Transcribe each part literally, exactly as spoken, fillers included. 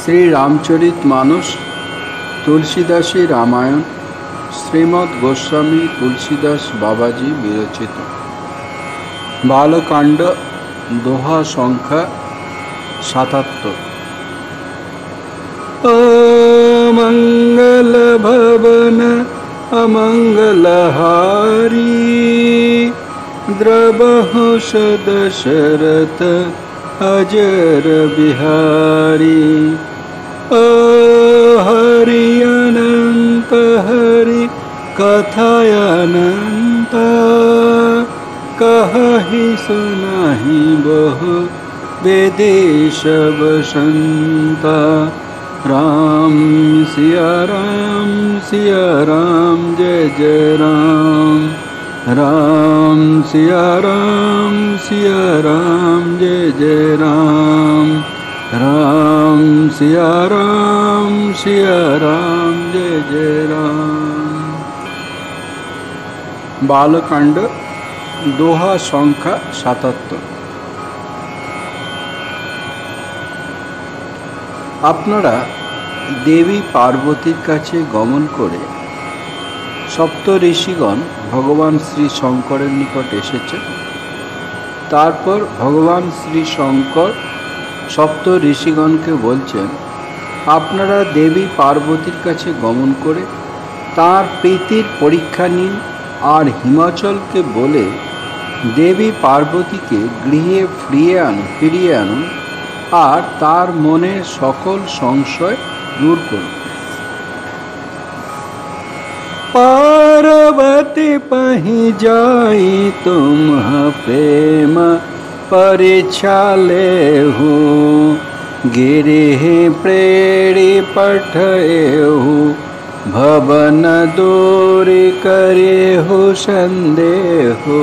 श्री रामचरित मानस, तुलसीदासी रामायण, श्रीमद् गोस्वामी तुलसीदास बाबाजी विरचित बालकांड दोहा संख्या सतहत्तर। अमंगल भवन अमंगलहारी, द्रवहु दशरथ अजर बिहारी। हरि अनंत हरि कथायनंत, कहि सुनाहि बहु वेदेश बसंत। राम सिया राम सिया राम जय जय राम, राम सिया राम सिया राम जय जय राम, राम सिया राम सिया राम जय जय राम। बालकांड दोहा संख्या सतहत्तर। আপনারা দেবী পার্বতীর কাছে গমন করে সপ্ত ঋষিগণ ভগবান শ্রী শঙ্করের নিকট এসেছেন। তারপর ভগবান শ্রী শঙ্কর সপ্ত ঋষিগণকে বলছেন, আপনারা দেবী পার্বতীর কাছে গমন করে তার প্রীতির পরীক্ষা নিন, আর হিমাচলকে বলে দেবী পার্বতীকে গৃহে ফিরিয়ে আনুন ফিরিয়ে আনুন আর তার মনের সকল সংশয় দূর করুন। पार्वती पहि जाई तुम प्रेम परीक्षा लेहु, गिरिह प्रेरी पठेहु, भवन दूरी करेहु संदेहु।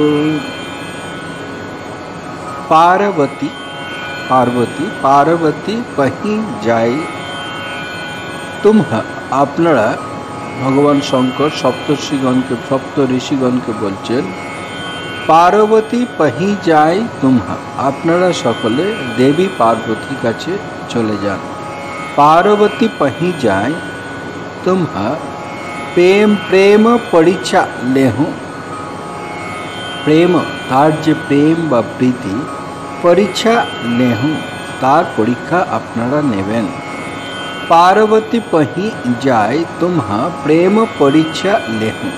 पार्वती पार्वती पार्वती पहि जाई तुम, আপনারা ভগবান শঙ্কর সপ্তর্ষিগণকে সপ্ত ঋষিগণকে বলছেন, পার্বতী পহি যায় তুমহা, আপনারা সকলে দেবী পার্বতীর কাছে চলে যান। পার্বতী পহি যায় তুমহা, প্রেম প্রেম পরীক্ষা লেহু, প্রেম তার যে প্রেম বা প্রীতি, পরীক্ষা লেহু তার পরীক্ষা আপনারা নেবেন। পার্বতী পহি যায় তুমহা, প্রেম পরীক্ষা লেহু।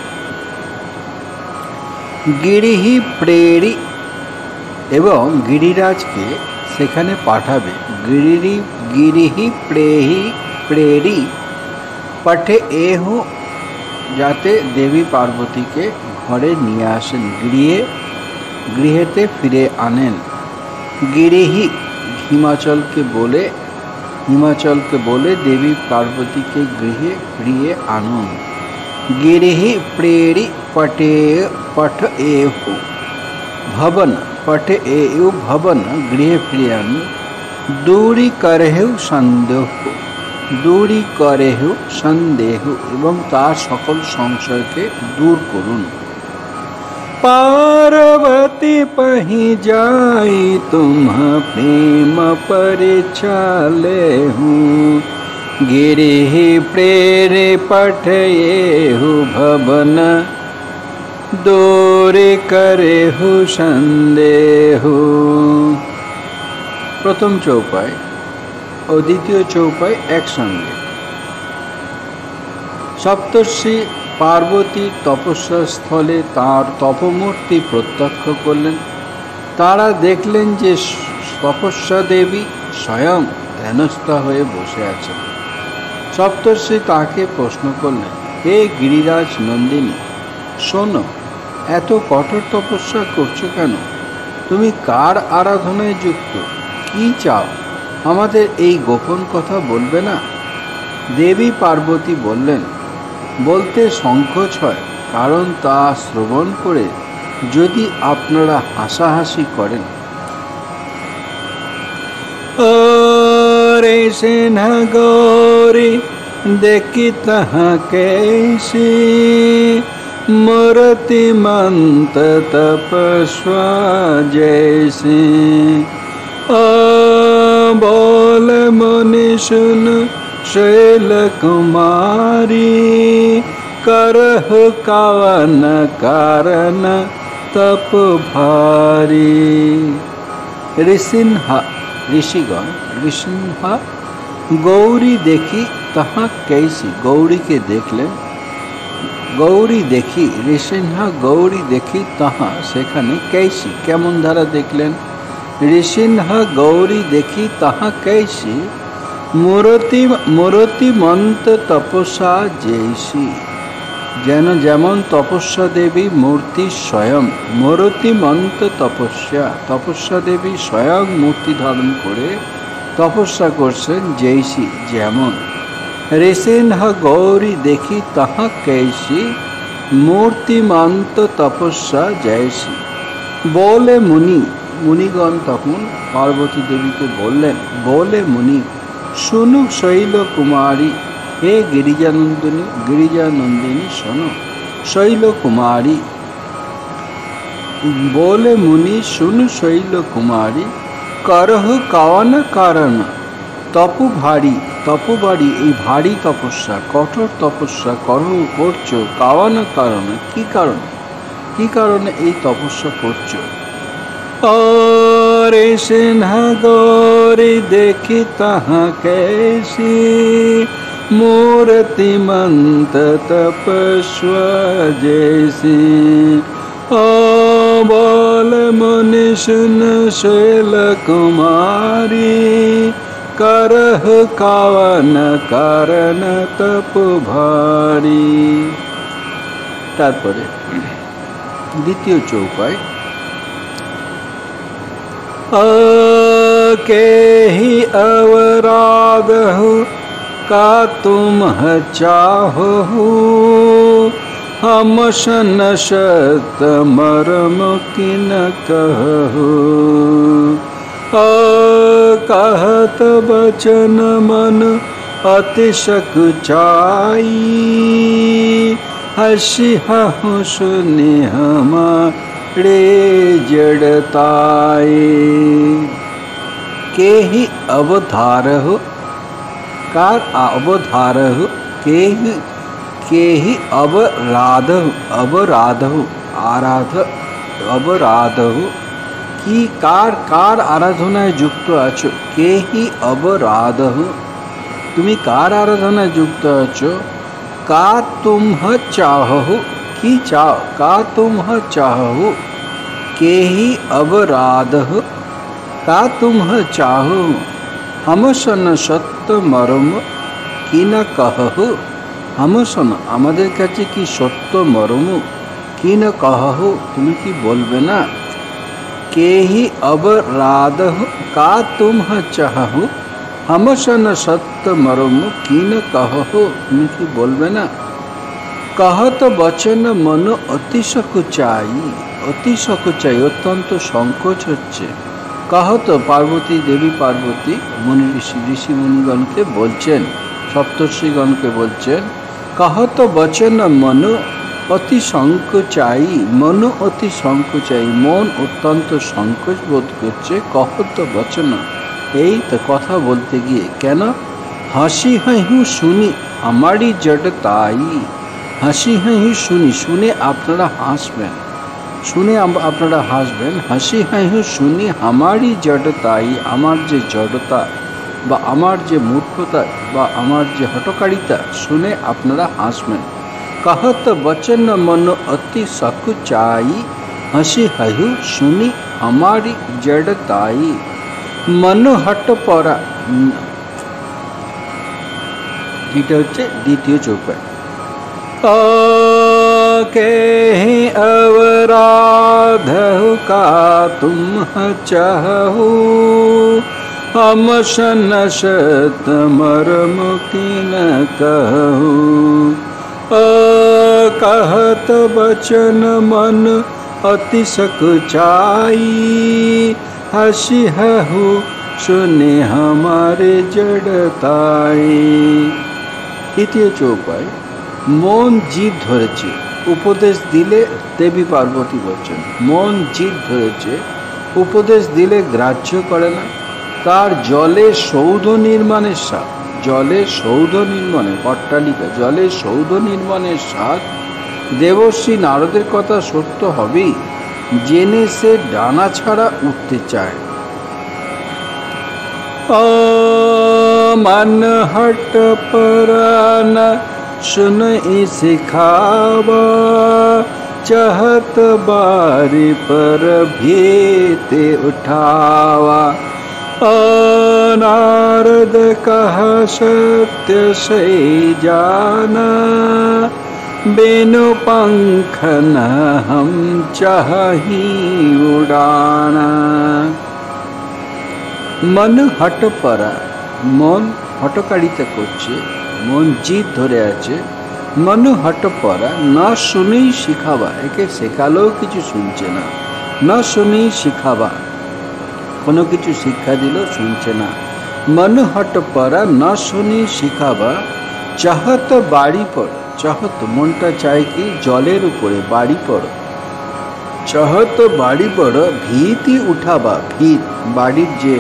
গিরিহি প্রেরি, এবং গিরিরাজকে সেখানে পাঠাবে। গিরি গিরিহি প্রেহি প্রেরি পাঠে এহু, যাতে দেবী পার্বতীকে ঘরে নিয়ে আসেন, গৃহে গৃহেতে ফিরে আনেন। গিরিহি হিমাচলকে বলে হিমাচলকে বলে দেবী পার্বতীকে গৃহে ফিরিয়ে আনুন। गिरिहि प्रेरि पटे पठ एहु, भवन पठ एहु भवन गृह प्रियन, दूरी करेहु संदेह, दूरी करेहु संदेह एवं तार सकल संशय के दूर करुन। पार्वती पहि जाई तुम प्रेम परीक्षा लेहु, गिरिह प्रेरे पठएहु, भवन दूरी करेहु संदेहु। प्रथम चौपाई और द्वितीय चौपाई एक संगे। सप्तर्षि पार्वती तपस्या स्थले तार तपमूर्ति प्रत्यक्ष करलेन। तारा देखलेन जे तपस्या देवी स्वयं ध्यानस्थ हये बसे आछेन। सप्तर्षि ताके प्रश्न करलेन, हे गिरिराज नंदिनी, शोनो, एत कठोर तपस्या करछो केन? तुमी कार आराधनाय युक्त? कि चाओ? आमादेर एई गोपन कथा बोलबे ना? देवी पार्वती बोललेन, बोलते संकोच हय, कारण ता श्रवण करे यदि आपनारा हासाहासि करें। रे सिन्हा गौरी देखी तहा कैसी, मूर्तिमंत तपस्वा जैसी। बोल মনে শুন শৈল কুমারী, করহ কাवन কারণ তপ ভারী। ঋষিন্হা ঋষিগণ ঋষিন্হা গৌরী দেখি তাহা कैसी, গৌরীকে দেখলেন। গৌরী দেখি ঋষিন্হা গৌরী দেখি তাহা সেখানে कैसी কেমন ধারা দেখলেন। ঋষিন্হা গৌরী দেখি তাহা कैसी, মূরতি মূরতিমন্ত তপস্যা জৈসী, যেন যেমন তপস্যা দেবী মূর্তি স্বয়ং। মূরতিমন্ত তপস্যা তপস্যা দেবী স্বয়ং মূর্তি ধারণ করে তপস্যা করছেন জৈসী যেমন। ঋষিন্হা গৌরী দেখি তাহা कैसी, মূর্তিমন্ত তপস্যা জৈসী। বলে মুনি মুনিগণ তখন পার্বতী দেবীকে বললেন, বলে মুনি শুনু শৈল কুমারী, হে গিরিজানন্দিনী গিরিজানন্দিনী শোনো। শৈল কুমারী বলে মুনি শুনু শৈল কুমারী, করহ কাवन কারণ তপু ভারী, তপু ভারী এই ভারী তপস্যা কঠোর তপস্যা করহ করছো, কাवन কারণ কি কারণ কি কারণে এই তপস্যা করছো। और सिन्हा गौरी देखी तहाँ कैसी, मूर्तिमंत तपस्वा जैसी। ओ बोल मुनि सुन शैल कुमारी, करह कावन कारण तप भारी। তারপরে দ্বিতীয় চৌপাই। के ही अवराध हो का तुम चाहो, हम सन सत मरम की न कहो। कहत बचन मन अति सकुचाई, हसी हूँ सुनि हमारे जड़ताए। के ही अवधारह कार अवधारह, के ही के ही अवराधह अवराधह आराध अवराधह की कार कार आराधनाয় যুক্ত আছো। কে হি অবরাধহ তুমি কার আরাধনায় যুক্ত আছো। কা তুমহ চাহো কি চাও। কা তুমহ চাহো के ही अवराधह का तुम चाहो। हम सन सत्य मरम कि न कहो। हम सन आमादेर काछे कि सत्य मरम कि न कहो तुम कि बोलबे ना। के ही अवराधह का तुम चाहो। हम सन सत्य मरम कि न कहो तुम कि बोलबे ना। कहत बचन मन अति सकुचाई। अति सकुचाई अत्यंत संकोच होच्छे। कहत पार्वती देवी पार्वती मुनि ऋषि ऋषि मुनिगण के बोलছেন सप्तर्षिगण के बोलছেন कहत बचन मन अति संकोचाई। मन अति संकोचाई मन अत्यंत संकोच बोध करছে। कहत बचन এই তো কথা বলতে গিয়ে কেন। হাসি হাসি শুনি আমারই জড়তাই। হাসি হাসি শুনি শুনে আপনারা হাসবেন শুনে আপনারা হাসবেন। হাসি হাসি শুনি আমারই জড়তাই আমার যে জড়তা বা আমার যে মূর্খতা বা আমার যে হটকারিতা শুনে আপনারা হাসবেন। कहत बचन मन अति सकुचाई। हसी हयु सुनी हमारी जड़ताई। मन हट पड़ा এটা হচ্ছে দ্বিতীয় চৌপাই। के अवराध का तुम चाहो। हम सन सत मरम की न कहो। कहत बचन मन अति सकुचाई। हसी हहु सुने हमारे जड़ताई। তৃতীয় চৌপাই। মন জিদ ধরেছে উপদেশ দিলে দেবী পার্বতী বলছেন মন জিদ ধরেছে উপদেশ দিলে গ্রাহ্য করে না। তার জলে সৌধ নির্মাণের স্বাদ, জলে সৌধ নির্মাণের অট্টালিকা, জলে সৌধ নির্মাণের স্বাদ দেবশ্রী নারদের কথা সত্য হবেই জেনে সে ডানা ছাড়া উঠতে চায়। मन हट पर न सुन सिखावा, चहत बारी पर भेते उठावा। नारद कह सत्य से जाना, बिनु पंख न हम चाही उड़ाना। मन हट परा, मन हटकारिता करছে, मन জিদ ধরে আছে। मन हट परा, ना শুনেই শিখাবা, একে শেখালেও কিছু শুনছে না। না শুনেই শিখাবা, কোনো কিছু শিক্ষা দিলেও শুনছে না। मन हट परा, না শুনেই শিখাবা। চাহত বাড়ি পড়, চাহত মনটা চায় কি জলের উপরে বাড়ি পড়। চাহত বাড়ি পড়, ভীতি উঠাবা, ভীত বাড়ির যে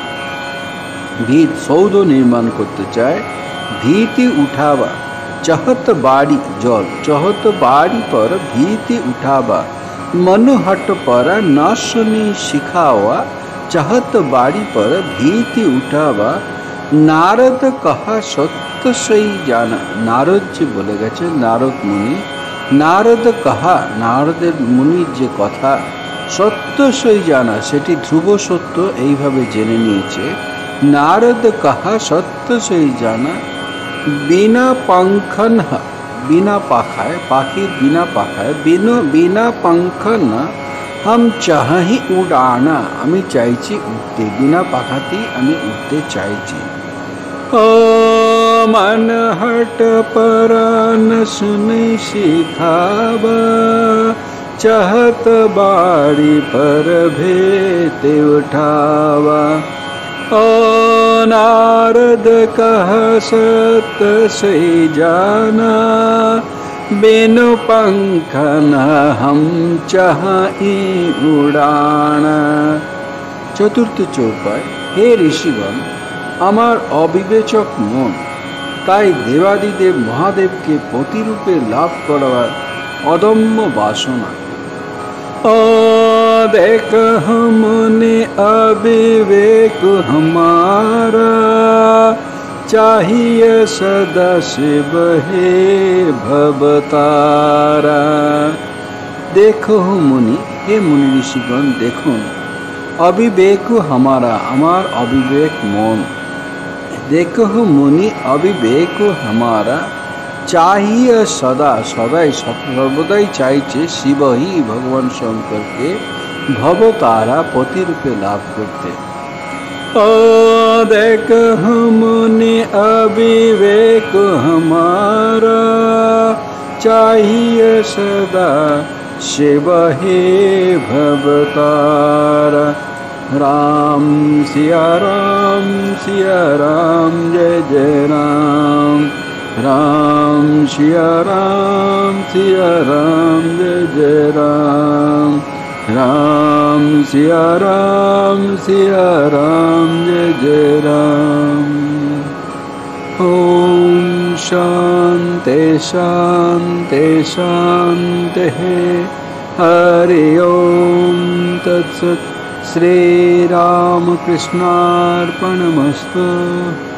ভিত সৌধ নির্মাণ করতে চায়, ভীতি উঠাবা। চাহত বাড়ি জল, চাহত বাড়ি পর ভীতি উঠাবা। मन हट परा, ना सुनी शिखावा, चाहत बाड़ी पर भीति उठावा। नारद कहा सत्य सही जाना, नारद जी बोले गेছে, नारद मुनि, नारद कहा नारদের মুনির যে কথা, সত্য সই জানা সেটি ধ্রুব সত্য এইভাবে জেনে নিয়েছে। नारद कहा सत्य से जाना, बिना पंखन, बिना पाखाए, पाखिर बिना पाखाए, बिना बिना पंखन हम चाही उड़ाना, आमी चाइছি उड़ते, बिना पाखाती आमी उड़ते चाइছি। ओ मन हट पर न सुनै शिखावा, चाहत बाड़ी पर भेते उठावा। ओ नारद कह सत्य से जाना, बिनु पंख न हम चाही उड़ाना। चतुर्थ चौपाय, हे ऋषिगण, আমার অবিবেচক মন তাই দেবাদিদেব মহাদেবকে পতিরূপে লাভ করার অদম্য বাসনা। ओ देख हमने अविवेक हमारा, चाहिए सदा शिव हे भवतारा। देखो मुनि, हे मुनि ऋषिगण देखुन, अविवेक हमारा, আমার अविवेक मन। देखो मुनि अविवेक हमारा, चाहिए सदा, सदाई सर्वदाई चाइছে शिव ही भगवान शंकर के भवतारा पति रूपे लाभ करते। ओ देख मुनि अविवेक हमारा, चाहिए सदा शिव हे भवतारा। राम सिया राम सिया राम जय जय राम, राम सिया राम सिया राम जय जय राम, राम सिया राम सिया राम जय जय राम। ओम शांति शांति शांति, हरि ओम तत्सत्। श्री राम कृष्णार्पणमस्तु।